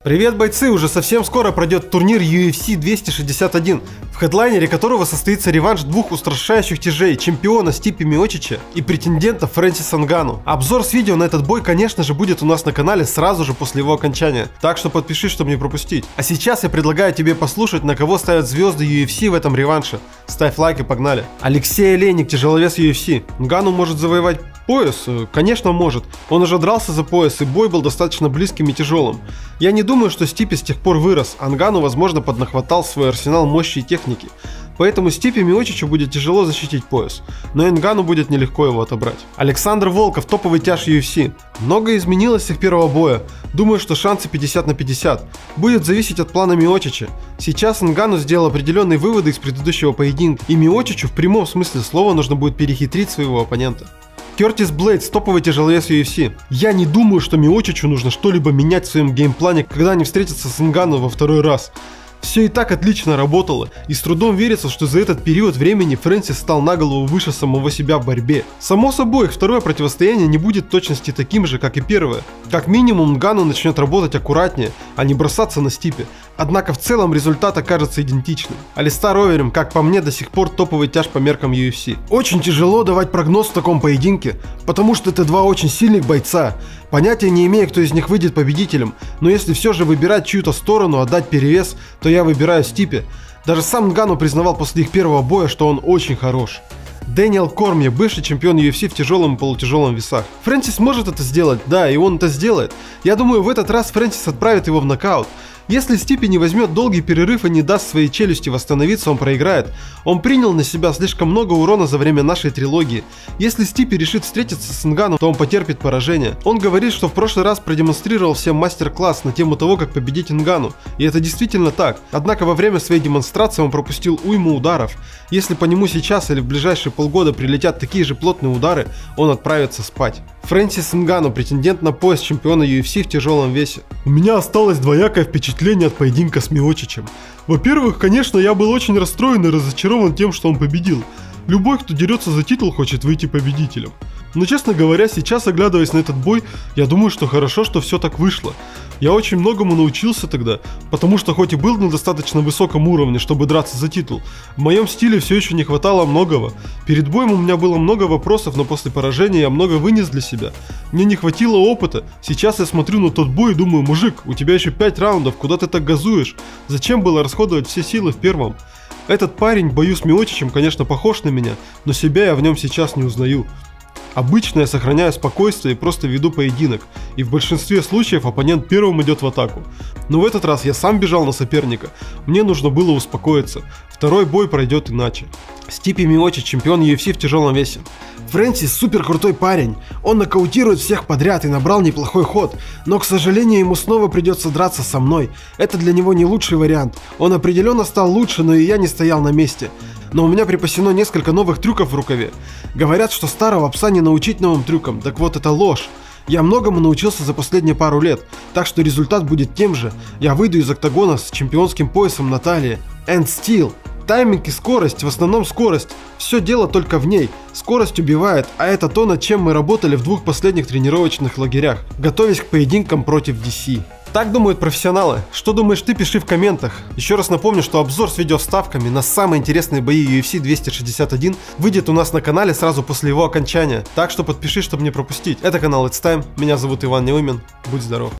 Привет, бойцы! Уже совсем скоро пройдет турнир UFC 261, в хедлайнере которого состоится реванш двух устрашающих тяжей, чемпиона Стипе Миочича и претендента Фрэнсиса Нгану. Обзор с видео на этот бой, конечно же, будет у нас на канале сразу же после его окончания, так что подпишись, чтобы не пропустить. А сейчас я предлагаю тебе послушать, на кого ставят звезды UFC в этом реванше. Ставь лайк и погнали. Алексей Олейник, тяжеловес UFC. Нгану может завоевать пояс? Конечно, может. Он уже дрался за пояс, и бой был достаточно близким и тяжелым. Я не думаю, что Стипе с тех пор вырос, а Нгану, возможно, поднахватал свой арсенал мощи и техники. Поэтому Стипе Миочичу будет тяжело защитить пояс, но и Нгану будет нелегко его отобрать. Александр Волков, топовый тяж UFC. Многое изменилось с их первого боя. Думаю, что шансы 50 на 50. Будет зависеть от плана Миочича. Сейчас Нгану сделал определенные выводы из предыдущего поединка, и Миочичу в прямом смысле слова нужно будет перехитрить своего оппонента. Кертис Блейдс, топовый тяжеловес UFC. Я не думаю, что Миочичу нужно что-либо менять в своем геймплане, когда они встретятся с Нгану во второй раз. Все и так отлично работало, и с трудом верится, что за этот период времени Фрэнсис стал на голову выше самого себя в борьбе. Само собой, их второе противостояние не будет в точности таким же, как и первое. Как минимум, Нгану начнет работать аккуратнее, а не бросаться на Стипе. Однако в целом результат окажется идентичным. Алистар Оверим, как по мне, до сих пор топовый тяж по меркам UFC. Очень тяжело давать прогноз в таком поединке, потому что это два очень сильных бойца. Понятия не имею, кто из них выйдет победителем, но если все же выбирать чью-то сторону, отдать перевес, то я выбираю Стипе. Даже сам Нгану признавал после их первого боя, что он очень хорош. Дэниел Кормье, бывший чемпион UFC в тяжелом и полутяжелом весах. Фрэнсис может это сделать, да, и он это сделает. Я думаю, в этот раз Фрэнсис отправит его в нокаут. Если Стипе не возьмет долгий перерыв и не даст своей челюсти восстановиться, он проиграет. Он принял на себя слишком много урона за время нашей трилогии. Если Стипе решит встретиться с Нгану, то он потерпит поражение. Он говорит, что в прошлый раз продемонстрировал всем мастер-класс на тему того, как победить Нгану. И это действительно так. Однако во время своей демонстрации он пропустил уйму ударов. Если по нему сейчас или в ближайшие полгода прилетят такие же плотные удары, он отправится спать. Фрэнсис Нгану, претендент на пояс чемпиона UFC в тяжелом весе. У меня осталось двоякое впечатление от поединка с Миочичем. Во-первых, конечно, я был очень расстроен и разочарован тем, что он победил. Любой, кто дерется за титул, хочет выйти победителем. Но, честно говоря, сейчас, оглядываясь на этот бой, я думаю, что хорошо, что все так вышло. Я очень многому научился тогда, потому что хоть и был на достаточно высоком уровне, чтобы драться за титул, в моем стиле все еще не хватало многого. Перед боем у меня было много вопросов, но после поражения я много вынес для себя. Мне не хватило опыта. Сейчас я смотрю на тот бой и думаю: мужик, у тебя еще 5 раундов, куда ты так газуешь? Зачем было расходовать все силы в первом? Этот парень в бою с Миочичем, конечно, похож на меня, но себя я в нем сейчас не узнаю. Обычно я сохраняю спокойствие и просто веду поединок, и в большинстве случаев оппонент первым идет в атаку. Но в этот раз я сам бежал на соперника, мне нужно было успокоиться, второй бой пройдет иначе. Стипе Миочич, чемпион UFC в тяжелом весе. Фрэнсис супер крутой парень, он нокаутирует всех подряд и набрал неплохой ход, но, к сожалению, ему снова придется драться со мной, это для него не лучший вариант, он определенно стал лучше, но и я не стоял на месте. Но у меня припасено несколько новых трюков в рукаве. Говорят, что старого пса не научить новым трюкам, так вот это ложь. Я многому научился за последние пару лет, так что результат будет тем же. Я выйду из октагона с чемпионским поясом на талии. And still. Тайминг и скорость, в основном скорость. Все дело только в ней. Скорость убивает, а это то, над чем мы работали в двух последних тренировочных лагерях, готовясь к поединкам против DC. Так думают профессионалы. Что думаешь ты, пиши в комментах. Еще раз напомню, что обзор с видеовставками на самые интересные бои UFC 261 выйдет у нас на канале сразу после его окончания. Так что подпишись, чтобы не пропустить. Это канал It's Time. Меня зовут Иван Неумин. Будь здоров.